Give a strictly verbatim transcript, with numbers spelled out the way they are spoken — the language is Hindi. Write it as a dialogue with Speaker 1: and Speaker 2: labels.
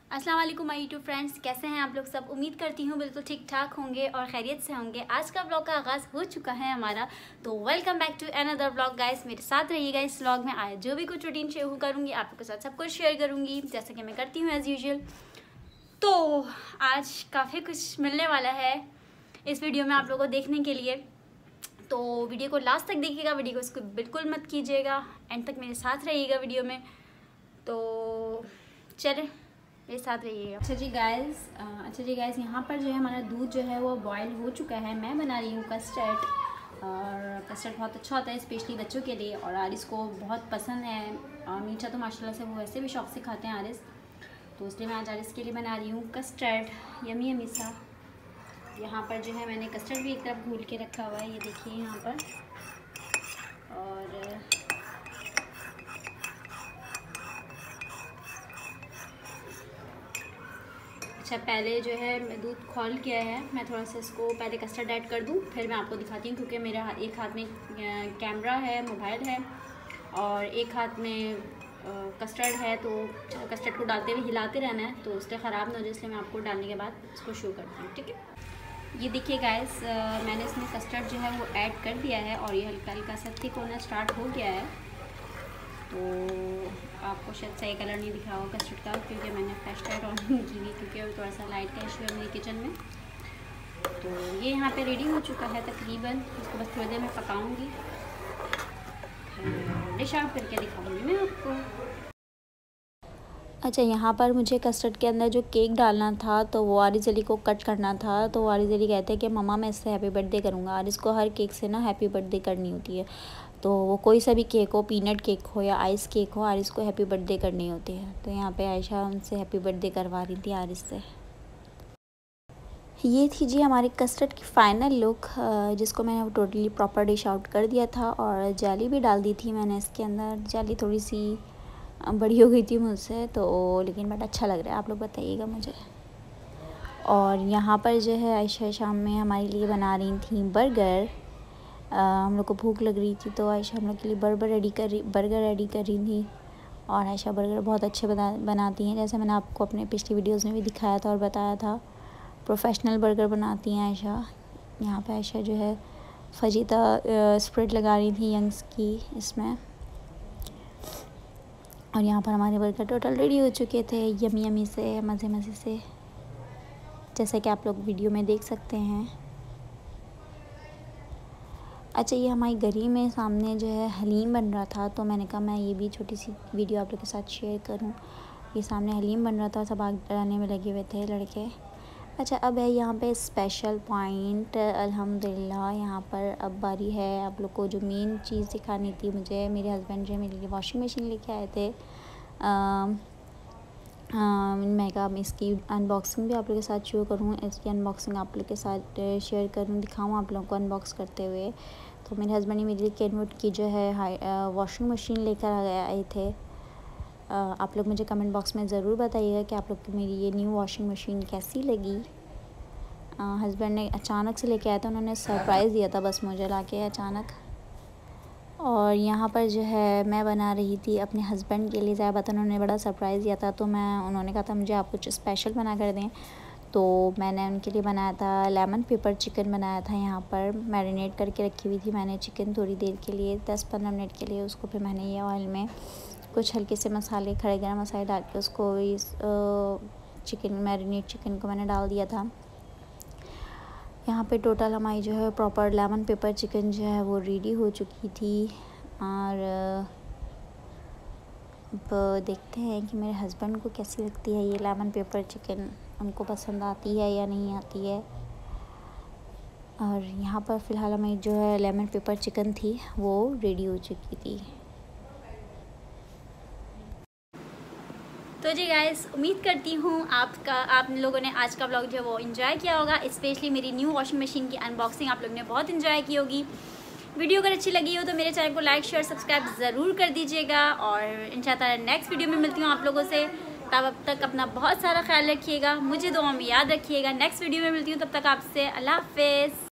Speaker 1: अस्सलाम वालेकुम माय यूट्यूब फ्रेंड्स, कैसे हैं आप लोग सब। उम्मीद करती हूँ बिल्कुल ठीक ठाक होंगे और खैरियत से होंगे। आज का ब्लॉग का आगाज़ हो चुका है हमारा, तो welcome back to another blog guys. मेरे साथ रहिएगा इस ब्लॉग में। आज जो भी कुछ रूटीन शेयर करूँगी आप लोग के साथ सब कुछ शेयर करूँगी, जैसे कि मैं करती हूँ एज़ यूजुअल। तो आज काफ़ी कुछ मिलने वाला है इस वीडियो में आप लोगों को देखने के लिए, तो वीडियो को लास्ट तक देखिएगा। वीडियो को इसको बिल्कुल मत कीजिएगा, एंड तक मेरे साथ रहिएगा वीडियो में। तो चले मेरे साथ रहिएगा। अच्छा जी गाइस अच्छा जी गाइस यहाँ पर जो है हमारा दूध जो है वो बॉयल हो चुका है। मैं बना रही हूँ कस्टर्ड, और कस्टर्ड बहुत अच्छा होता है स्पेशली बच्चों के लिए, और आरिस को बहुत पसंद है। और मीठा तो माशाल्लाह से वो वैसे भी शौक से खाते हैं आरिस, तो इसलिए मैं आज आरिस के लिए बना रही हूँ कस्टर्ड यमी यमी सा। यहाँ पर जो है मैंने कस्टर्ड भी एक तरफ घोल के रखा हुआ है, ये देखिए यहाँ पर। और अच्छा, पहले जो है मैं दूध खोल किया है, मैं थोड़ा सा इसको पहले कस्टर्ड ऐड कर दूँ, फिर मैं आपको दिखाती हूँ। क्योंकि मेरा एक हाथ में कैमरा है, मोबाइल है, और एक हाथ में कस्टर्ड है, तो कस्टर्ड को डालते हुए हिलाते रहना है, तो उससे ख़राब ना हो जाए, इसलिए मैं आपको डालने के बाद इसको शो करती हूँ, ठीक है। ये देखिए गाइस, मैंने इसमें कस्टर्ड जो है वो ऐड कर दिया है, और ये हल्का हल्का सा थिक होना स्टार्ट हो गया है। तो आपको शायद सही कलर नहीं दिखा होगा कस्टर्ड का, क्योंकि मैंने फ्लैश लाइट ऑन की हुई, क्योंकि थोड़ा सा लाइट का इशू है मेरे किचन में। तो ये यहाँ पे रेडी हो चुका है तकरीबन, इसको बस थोड़ी देर में पकाऊंगी, डिश आउट करके दिखाऊंगी मैं आपको। अच्छा, यहाँ पर मुझे कस्टर्ड के अंदर जो केक डालना था, तो वो आरिस अली को कट करना था। तो आरिस अली कहते हैं कि मम्मा मैं इससे हैप्पी बर्थडे करूँगा। आरिस को हर केक से ना हैप्पी बर्थडे करनी होती है, तो वो कोई सा भी केक हो, पीनट केक हो या आइस केक हो, आरिस को हैप्पी बर्थडे करनी होती है। तो यहाँ पे आयशा उनसे हैप्पी बर्थडे करवा रही थी आरिस से। ये थी जी हमारी कस्टर्ड की फ़ाइनल लुक, जिसको मैंने टोटली प्रॉपर डिश आउट कर दिया था, और जाली भी डाल दी थी मैंने इसके अंदर। जाली थोड़ी सी बड़ी हो गई थी मुझसे, तो लेकिन बट अच्छा लग रहा है, आप लोग बताइएगा मुझे। और यहाँ पर जो है आयशा शाम में हमारे लिए बना रही थी बर्गर। आ, हम लोग को भूख लग रही थी, तो आयशा हम लोग के लिए बर्गर रेडी कर रही बर्गर रेडी कर रही थी। और आयशा बर्गर बहुत अच्छे बना बनाती हैं, जैसे मैंने आपको अपने पिछली वीडियोस में भी दिखाया था और बताया था। प्रोफेशनल बर्गर बनाती हैं आयशा। यहाँ पे आयशा जो है फजीता स्प्रेड लगा रही थी यंग्स की इसमें। और यहाँ पर हमारे बर्गर टोटल रेडी हो चुके थे, यमी यमी से, मज़े मज़े से, जैसे कि आप लोग वीडियो में देख सकते हैं। अच्छा, ये हमारी गली में सामने जो है हलीम बन रहा था, तो मैंने कहा मैं ये भी छोटी सी वीडियो आप लोग के साथ शेयर करूं। ये सामने हलीम बन रहा था, सब आग जलाने में लगे हुए थे लड़के। अच्छा, अब है यहाँ पे स्पेशल पॉइंट, अल्हम्दुलिल्लाह यहाँ पर अब बारी है आप लोग को जो मेन चीज़ दिखानी थी मुझे। मेरे हस्बैंड जो मेरे लिए वॉशिंग मशीन लेके आए थे। आ, हाँ, मैं कहा मैं इसकी अनबॉक्सिंग भी आप लोगों के साथ शेयर करूँ, इसकी अनबॉक्सिंग आप लोग के साथ शेयर करूँ, दिखाऊँ आप लोगों को अनबॉक्स करते हुए। तो मेरे हस्बैंड ने मेरे लिए केनवुड की जो है हाई वॉशिंग मशीन लेकर आए थे। आ, आप लोग मुझे कमेंट बॉक्स में ज़रूर बताइएगा कि आप लोग को मेरी ये न्यू वॉशिंग मशीन कैसी लगी। हस्बैंड ने अचानक से लेके आया था, उन्होंने सरप्राइज़ दिया था बस मुझे ला के अचानक। और यहाँ पर जो है मैं बना रही थी अपने हस्बैंड के लिए ज़्यादा, उन्होंने बड़ा सरप्राइज़ दिया था, तो मैं उन्होंने कहा था मुझे आप कुछ स्पेशल बना कर दें, तो मैंने उनके लिए बनाया था लेमन पेपर चिकन बनाया था। यहाँ पर मैरिनेट करके रखी हुई थी मैंने चिकन थोड़ी देर के लिए, दस पंद्रह मिनट के लिए। उसको फिर मैंने ये ऑयल में कुछ हल्के से मसाले, खड़े गरम मसाले डाल के उसको इस चिकन मैरिनेट चिकन को मैंने डाल दिया था। यहाँ पे टोटल हमारी जो है प्रॉपर लेमन पेपर चिकन जो है वो रेडी हो चुकी थी। और अब देखते हैं कि मेरे हस्बैंड को कैसी लगती है ये लेमन पेपर चिकन, उनको पसंद आती है या नहीं आती है। और यहाँ पर फ़िलहाल हमारी जो है लेमन पेपर चिकन थी वो रेडी हो चुकी थी। तो जी गाइस, उम्मीद करती हूँ आपका आप लोगों ने आज का ब्लॉग जो है वो एंजॉय किया होगा। स्पेशली मेरी न्यू वॉशिंग मशीन की अनबॉक्सिंग आप लोगों ने बहुत एंजॉय की होगी। वीडियो अगर अच्छी लगी हो तो मेरे चैनल को लाइक शेयर सब्सक्राइब ज़रूर कर दीजिएगा, और इंशाल्लाह नेक्स्ट वीडियो में मिलती हूँ आप लोगों से। तब तक अपना बहुत सारा ख्याल रखिएगा, मुझे दुआ में याद रखिएगा। नेक्स्ट वीडियो में मिलती हूँ, तब तक आपसे अल्लाह हाफ़िज़।